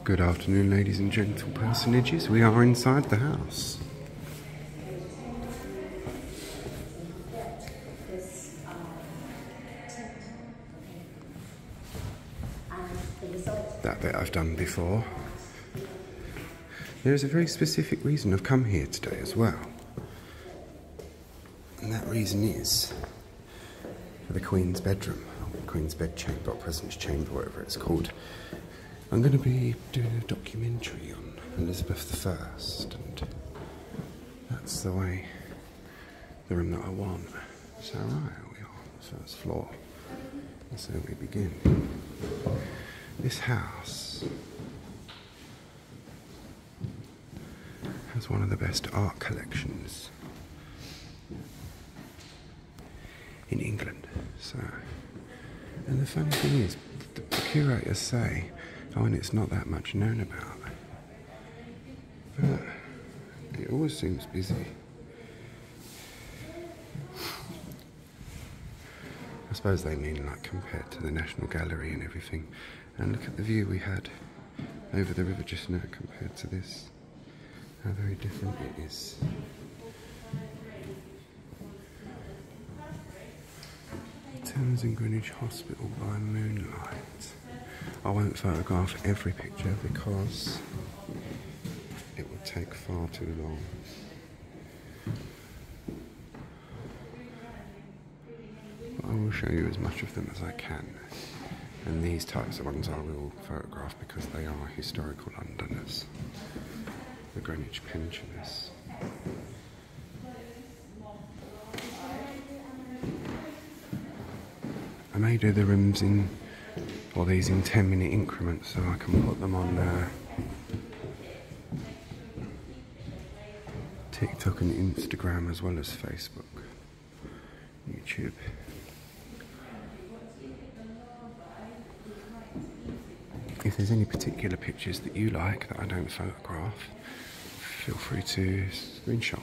Good afternoon, ladies and gentle personages. We are inside the house. That bit I've done before. There is a very specific reason I've come here today as well. And that reason is for the Queen's bedroom, or Queen's bedchamber, or President's chamber, whatever it's called. I'm going to be doing a documentary on Elizabeth I, and that's the way, the room that I want. So right, we are on the first floor. And so we begin. This house has one of the best art collections in England. So, and the funny thing is, the curators say, oh, and it's not that much known about, but it always seems busy. I suppose they mean like compared to the National Gallery and everything. And look at the view we had over the river just now compared to this. How very different it is. Thames and Greenwich Hospital by moonlight. I won't photograph every picture because it would take far too long. But I will show you as much of them as I can. And these types of ones I will photograph because they are historical Londoners. The Greenwich pensioners. I may do the rooms in, or these in 10-minute increments so I can put them on TikTok and Instagram as well as Facebook, YouTube. If there's any particular pictures that you like that I don't photograph, feel free to screenshot.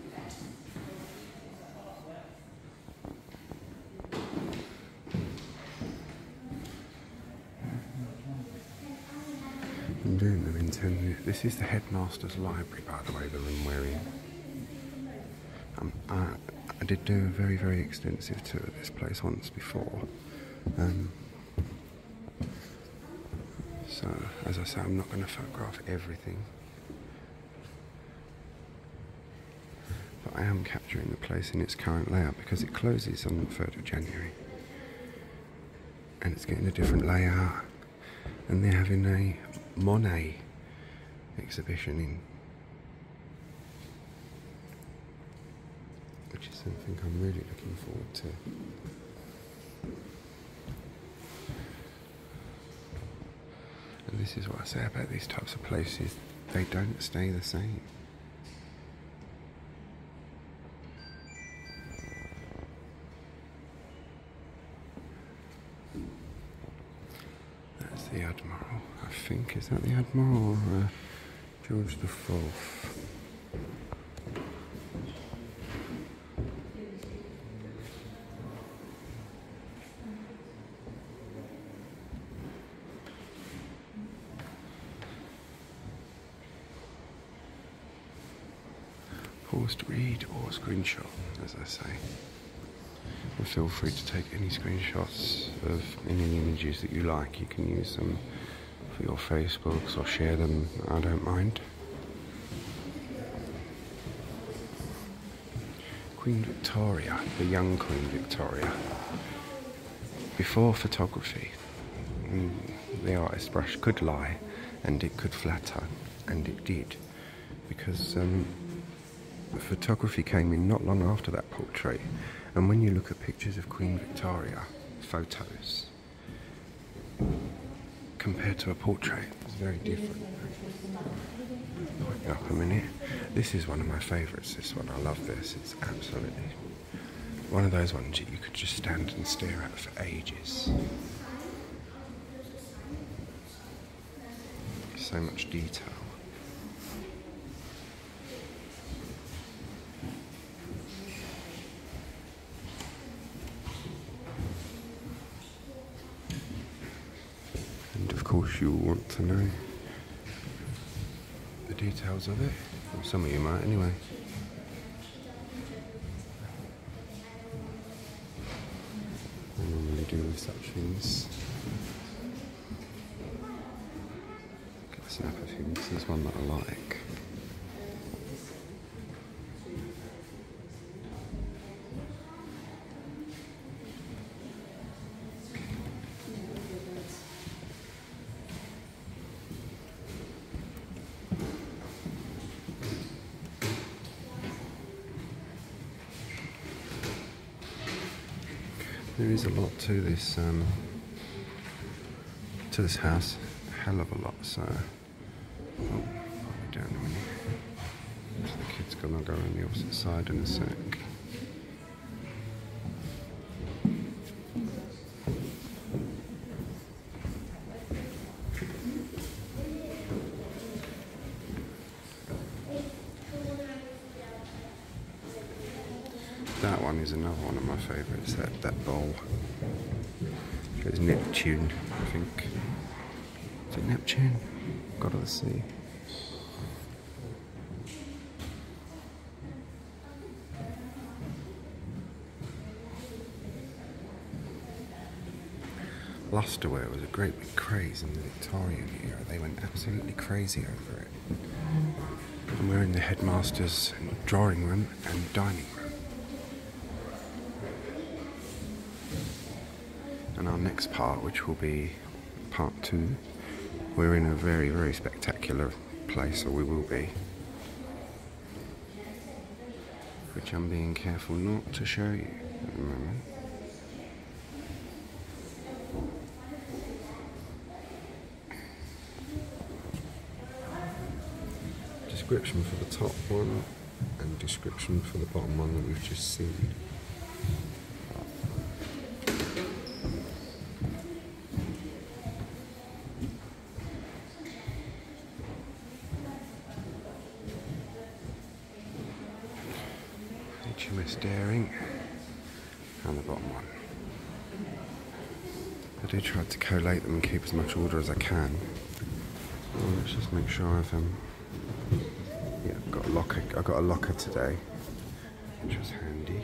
I'm doing them in 10 minutes. This is the Headmaster's library, by the way, the room we're in. I did do a very, very extensive tour of this place once before. So, as I say, I'm not going to photograph everything. But I am capturing the place in its current layout because it closes on the 3rd of January. And it's getting a different layout. And they're having a Monet exhibition in, which is something I'm really looking forward to. And this is what I say about these types of places, they don't stay the same. That's the Admiral, I think. Is that the Admiral or George IV? Pause to read or screenshot, as I say. And feel free to take any screenshots of any images that you like. You can use them for your Facebooks or share them, I don't mind. Queen Victoria, the young Queen Victoria. Before photography, the artist brush could lie and it could flatter, and it did. Because the photography came in not long after that portrait, and when you look at pictures of Queen Victoria, photos, compared to a portrait, it's very different. Wait up a minute. This is one of my favourites, this one. I love this. It's absolutely one of those ones that you could just stand and stare at for ages. So much detail. And of course you'll want to know details of it. Well, some of you might anyway. I normally do with such things. Get a snap of him. This is one that I like. There is a lot to this house, a hell of a lot. So, I'll be down in a minute. So the kid's gonna go on the opposite side in a sec. That one is another one of my favourites, that bowl. It's Neptune, I think. Is it Neptune? God of the Sea. Lusterware was a great big craze in the Victorian era. They went absolutely crazy over it. And we're in the Headmaster's drawing room and dining room. And our next part, which will be part 2, we're in a very, very spectacular place, or we will be, which I'm being careful not to show you at the moment. Description for the top one and description for the bottom one that we've just seen. HMS Daring and the bottom one. I do try to collate them and keep as much order as I can. Well, let's just make sure I've yeah, I've got a locker. I got a locker today, which was handy.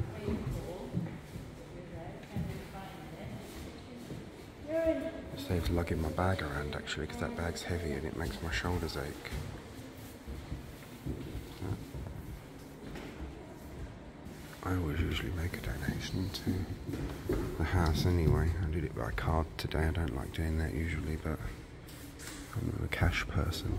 It saves lugging my bag around actually, because that bag's heavy and it makes my shoulders ache. I always usually make a donation to the house anyway. I did it by card today. I don't like doing that usually, but I'm a cash person.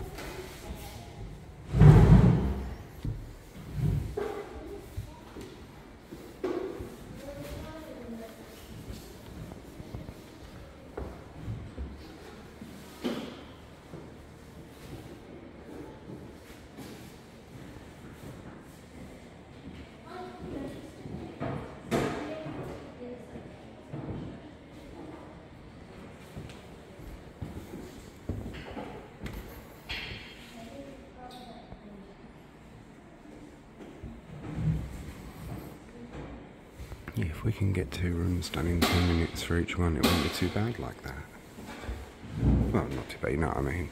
Yeah, if we can get 2 rooms done in 10 minutes for each one, it won't be too bad like that. Well, not too bad, you know what I mean.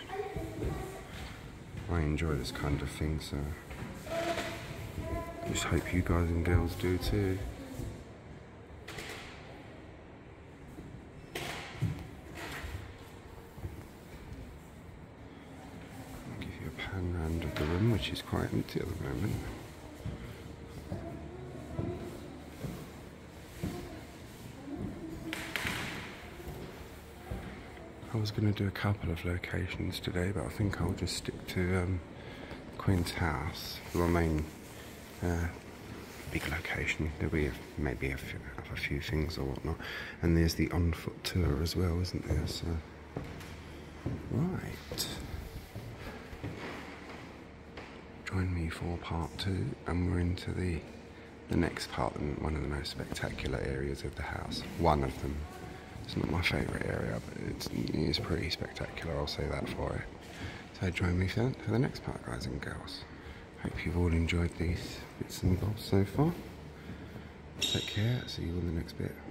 I enjoy this kind of thing, so I just hope you guys and girls do too. I'll give you a pan round of the room, which is quite empty at the moment. I was going to do a couple of locations today, but I think I'll just stick to Queen's house for our main big location. There'll be maybe a few things or whatnot, and there's the on-foot tour as well, isn't there? So, right, join me for part 2, and we're into the next part, one of the most spectacular areas of the house. One of them. It's not my favourite area, but it is pretty spectacular, I'll say that for it. So join me for the next part, guys and girls. Hope you've all enjoyed these bits and bobs so far. Take care, see you in the next bit.